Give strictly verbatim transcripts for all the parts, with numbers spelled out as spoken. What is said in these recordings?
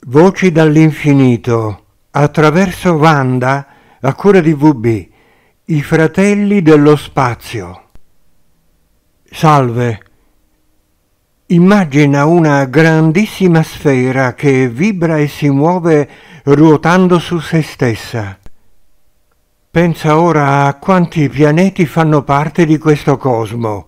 Voci dall'infinito, attraverso Wanda, a cura di V B, i fratelli dello spazio. Salve. Immagina una grandissima sfera che vibra e si muove ruotando su se stessa. Pensa ora a quanti pianeti fanno parte di questo cosmo.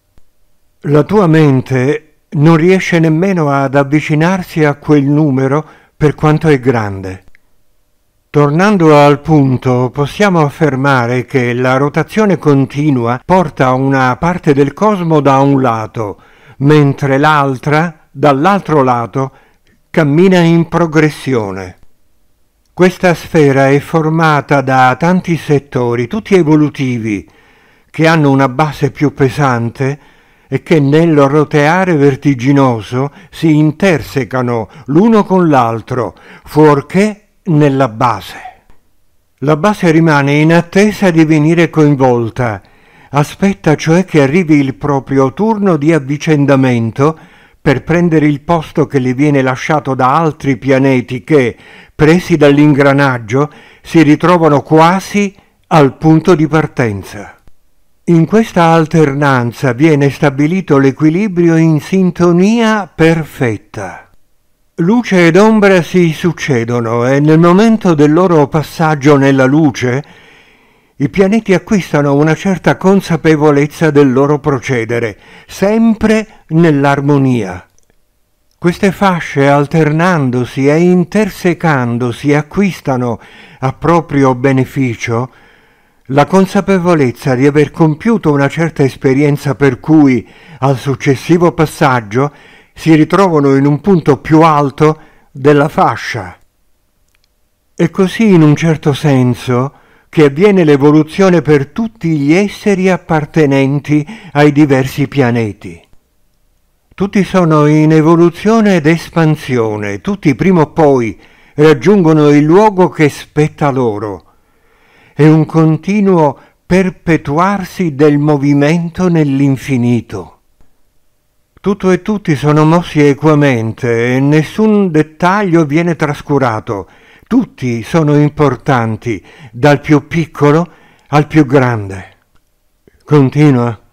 La tua mente non riesce nemmeno ad avvicinarsi a quel numero per quanto è grande. Tornando al punto, possiamo affermare che la rotazione continua porta una parte del cosmo da un lato, mentre l'altra, dall'altro lato, cammina in progressione. Questa sfera è formata da tanti settori, tutti evolutivi, che hanno una base più pesante e che nel roteare vertiginoso si intersecano l'uno con l'altro, fuorché nella base. La base rimane in attesa di venire coinvolta, aspetta cioè che arrivi il proprio turno di avvicendamento per prendere il posto che le viene lasciato da altri pianeti che, presi dall'ingranaggio, si ritrovano quasi al punto di partenza. In questa alternanza viene stabilito l'equilibrio in sintonia perfetta. Luce ed ombra si succedono e nel momento del loro passaggio nella luce i pianeti acquistano una certa consapevolezza del loro procedere, sempre nell'armonia. Queste fasce, alternandosi e intersecandosi, acquistano a proprio beneficio la consapevolezza di aver compiuto una certa esperienza per cui, al successivo passaggio, si ritrovano in un punto più alto della fascia. È così, in un certo senso, che avviene l'evoluzione per tutti gli esseri appartenenti ai diversi pianeti. Tutti sono in evoluzione ed espansione, tutti prima o poi raggiungono il luogo che spetta loro. È un continuo perpetuarsi del movimento nell'infinito. Tutto e tutti sono mossi equamente e nessun dettaglio viene trascurato. Tutti sono importanti, dal più piccolo al più grande. Continua.